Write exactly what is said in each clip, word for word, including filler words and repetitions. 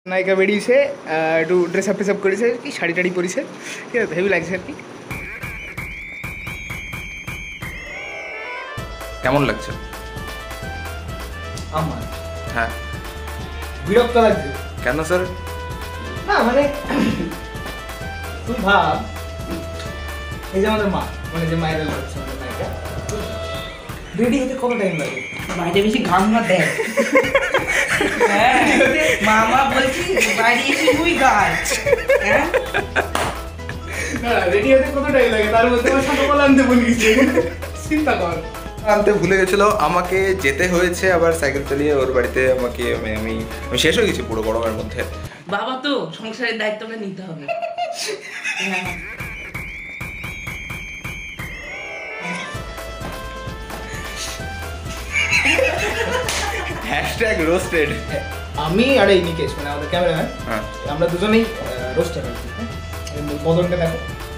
নায়িকা বেরিয়েছে, একটু ড্রেস আপ ট্রেস আপ করেছে, কি শাড়ি টাড়ি পরেছে, ঠিক আছে, হেভি লাগছে আর কি। কেমন লাগছে? আমার হ্যাঁ বিরক্ত লাগছে। কেন স্যার? না মানে তুই ভাব, এই যে আমাদের মা, মানে যে মায়ের লাগছে আমাদের নায়িকা, রেডি হতে কত টাইম লাগে? বাইরে বেশি ঘাম না দেয়। মামা বলছি বাইরে এসে তুই গাছ। রেডি হতে কত টাইম লাগে? তার মধ্যে আমার সকালবেলা আনতে ভুলে গেছি, চিন্তা কর। আনতে ভুলে গেছিল, আমাকে যেতে হয়েছে আবার সাইকেল চালিয়ে ওর বাড়িতে। আমাকে আমি আমি আমি শেষ হয়ে গেছি পুরো গরমের মধ্যে। বাবা তো সংসারের দায়িত্বটা নিতে হবে। Hashtag roasted. আমি আর এই নিকেশ, মানে আমাদের ক্যামেরাম্যান, আমরা দুজনেই রোস্টার আর কি। বদনটা দেখো,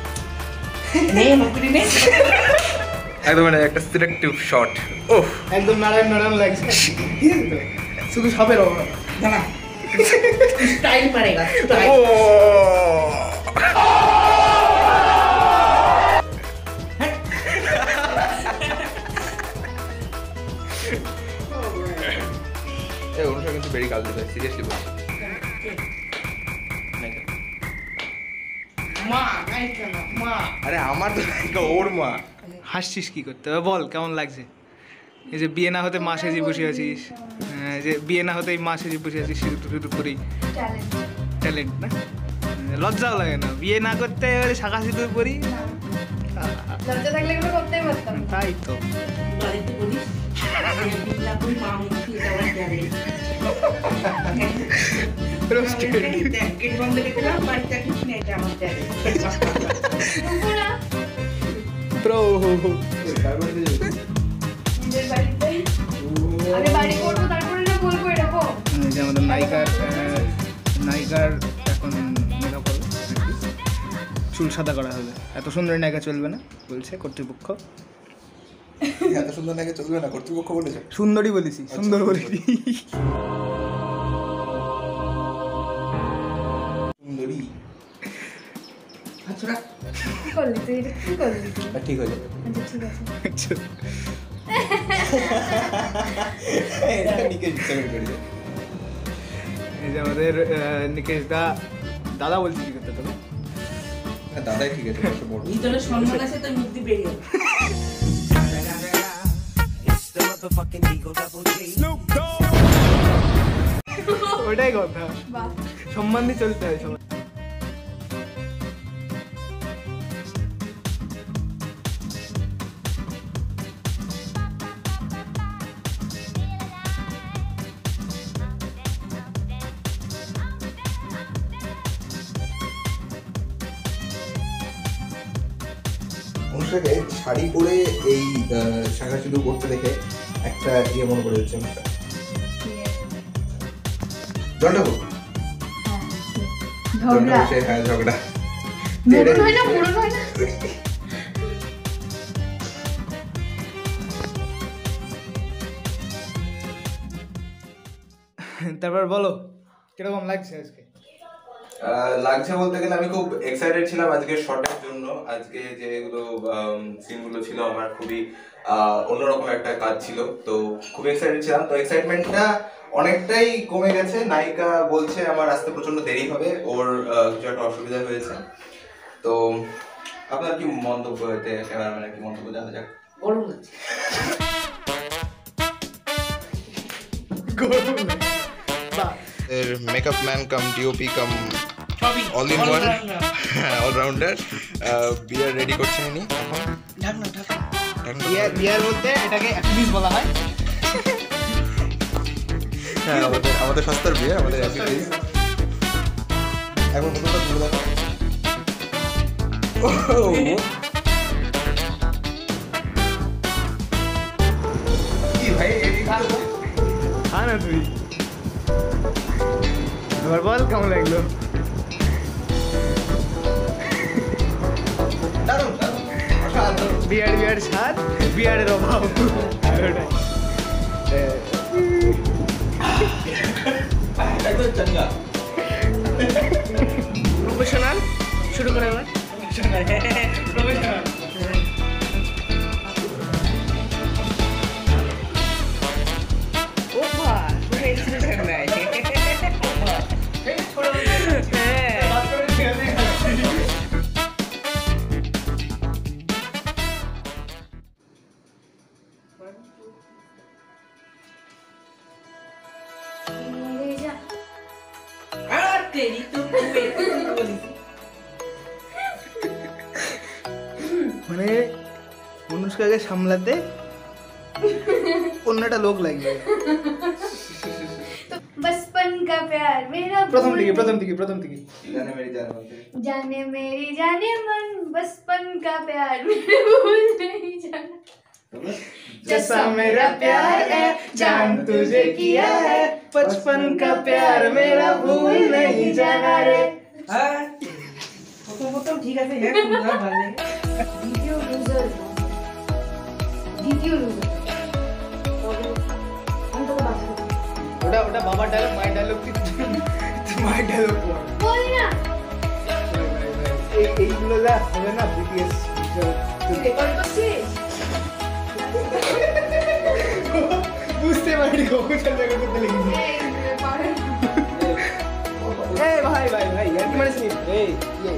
একদম মানে একটা সিলেক্টিভ শট। ওহ একদম নারায়ণ নারায়ণ লাগছে, শুধু সাপের অভাব। দাঁড়া, স্টাইল মারেগা স্টাইল। এই অনুষ্কা কিন্তু বেরি কাল দিতে সিরিয়াসলি বলছি। মা নায়িকা না মা। আরে আমার তো নায়িকা ওর মা। হাসছিস কি করতে হবে বল, কেমন লাগছে? এই যে বিয়ে না হতে মা সেজে বসে আছিস, যে বিয়ে না হতে মা সেজে বসে আছিস, শুধু শুধু করেই ট্যালেন্ট না? লজ্জাও লাগে না বিয়ে না করতে? এবারে শাখা সিঁদুর পরি, লজ্জা থাকলে এগুলো করতেই পারতাম। তাই তো। বাড়িতে বলিস বিল্লা কই মা মুখি দেওয়া যাবে। রোস্টেড গেট বন্ধ করে দিলাম, বাড়িতে কিছু নেই, এটা আমার যাবে। প্রো নিজের বাড়িতে আগে বাড়ি করবো, তারপরে না বলবো এরকম। এই যে আমাদের নায়িকার নায়িকার এখন মেকআপ হবে, চুল সাদা করা হবে। এত সুন্দর নায়িকা চলবে না বলছে কর্তৃপক্ষ। এত সুন্দর নাকি চলবে না কর্তৃপক্ষ বলেছে? সুন্দরই বলেছি, সুন্দর বলেছি। সুন্দরী। আচ্ছা কি করলি তুই? এটা কি করলি তুই? ঠিক হয়ে যাবে। আচ্ছা ঠিক আছে। এটা নিকেশ সেভেন করে দে। এই যে আমাদের নিকেশ দা, দাদা বলছি কি করতে তবে? হ্যাঁ দাদাই ঠিক আছে, কত বড়। ভিতরে সম্মান আছে তো মুক্তি বেরিয়ে। ওটাই কথা, বাহ, সম্মান দিয়ে চলতে হয় সবাই। অনুষ্কাকে শাড়ি পরে এই শাখা সিঁদুর করতে দেখে একটা ইয়ে মনে করে হচ্ছে অনুষ্কা। জন্ডা হোক ঝগড়া হ্যাঁ ঝগড়া মুরন হয় না, মুরন হয় না। তারপর বলো কিরকম লাগছে আজকে? লাগছে বলতে গেলে আমি খুব এক্সাইটেড ছিলাম আজকে শটের জন্য। আজকে যেগুলো সিনগুলো ছিল আমার খুবই অন্যরকম একটা কাজ ছিল, তো খুব এক্সাইটেড ছিলাম। তো এক্সাইটমেন্টটা অনেকটাই কমে গেছে। নায়িকা বলছে আমার আসতে প্রচন্ড দেরি হবে, ওর কিছু একটা অসুবিধা হয়েছে। তো আপনার কি মন্তব্য এতে? ক্যামেরাম্যানের কি মন্তব্য জানা যাক? গরম লাগছে। এর makeup man cum DOP cum সবই all in one allrounder beer ready করছেন ইনি এখন। ঢাক না ঢাক। বিয়ার বিয়ার বলতে এটাকে অ্যাপিস বলা হয়। হ্যাঁ আমাদের আমাদের সস্তার বিয়ার, আমাদের অ্যাপিস। এখন কতটা দূর দেখো। কি ভাই এডি খা না তুই, এবার বল কেমন লাগলো? দারুণ দারুণ অসাধারণ। বিয়ার বিয়ার স্বাদ, বিয়ারের অভাব। একদম চাঙ্গা। শুরু করে এবার প্রফেশনাল ও বাবা কোনো এক্সপ্রেশন নাই আর তেরি তো মানে অনুষ্কাকে সামলাতে অন্যটা লোক লাগবে। बचपन का प्यार मेरा প্রথম দিকে প্রথম দিকে প্রথম দিকে জানে মেরি জানে বলতে जाने मेरी जाने मन बचपन का प्यार मेरे भूल नहीं जाना जैसा मेरा प्यार है जान तुझे किया है बचपन का प्यार मेरा भूल नहीं जाना रे। আর প্রথম প্রথম ঠিক আছে হ্যাঁ খুব ভালো লাগে দ্বিতীয় লুজার দ্বিতীয় লুজার ওটা ওটা বাবার ডায়লগ মায়ের ডায়লগ কি মায়ের ডায়লগ বলি না এই এইগুলো যা হবে না বিটিএস তুই রেকর্ড করছিস বুঝতে পারি কখন চলে করতে লেগেছি। এই পারে এই ভাই ভাই ভাই ইয়ার কি মানে শুনি এই ইয়ে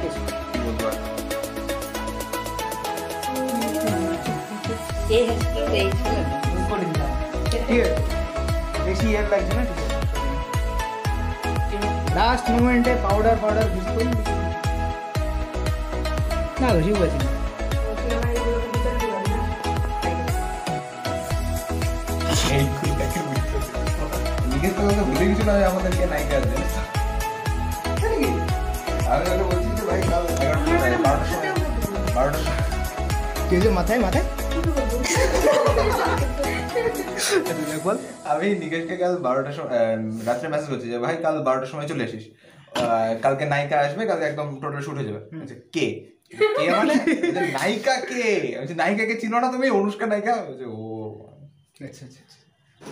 এই হেসে এই ছিল করে দিলাম ঠিক আছে বেশি ইয়ার লাগছে না লাস্ট মোমেন্টে পাউডার পাউডার বিস্কুট না ঘুষি বলছি না এই কুইটাকে নিকেশ তো কথা ভুলে গেছিল না আমাদেরকে নায়িকা আছে আমি ওকে বলছি যে ভাই কাল এগারোটায় বারোটার সময় বারোটার সময় কি হয়েছে মাথায় মাথায় বল আমি নিকেশকে কাল বারোটার সময় রাত্রে মেসেজ করছি যে ভাই কাল বারোটার সময় চলে আসিস আহ, কালকে নায়িকা আসবে কালকে একদম টোটাল শুট হয়ে যাবে বলছে, কে কে মানে বলছে, নায়িকা কে আমি বলছি, নায়িকাকে চিনো না তুমি অনুষ্কা নায়িকা বলছে, ও আচ্ছা আচ্ছা আচ্ছা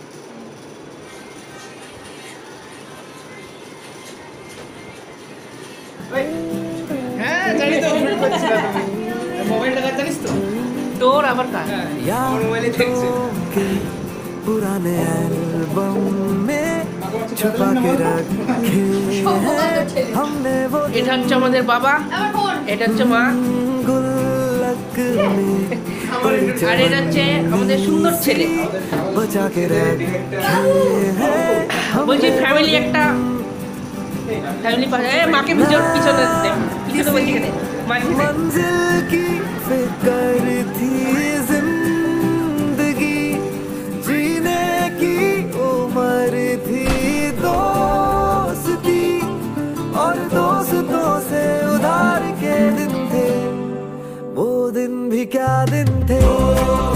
হ্যাঁ জানি তো ওপেন করছিস তুমি মোবাইলটা কাজ জানিস তো তোর আবার কাজ হ্যাঁ আমার মোবাইলে দেখছে पुराने एल्बम में छुपा के रखे हमने वो এটা হচ্ছে আমাদের বাবা আমার ফোন এটা হচ্ছে মা गुल्लक में पड़ी আর এটা হচ্ছে আমাদের সুন্দর ছেলে बचा के रखे हैं বলছি ফ্যামিলি একটা ফ্যামিলি পাশে এ মাকে ভিতর পিছনে দে পিছনে বলছি কেন মাঝে मंजिल की फिक्र थी जिंदगी जीने की उम्र थी दोस्ती और दोस्तों से उधार के दिन थे वो दिन भी क्या दिन थे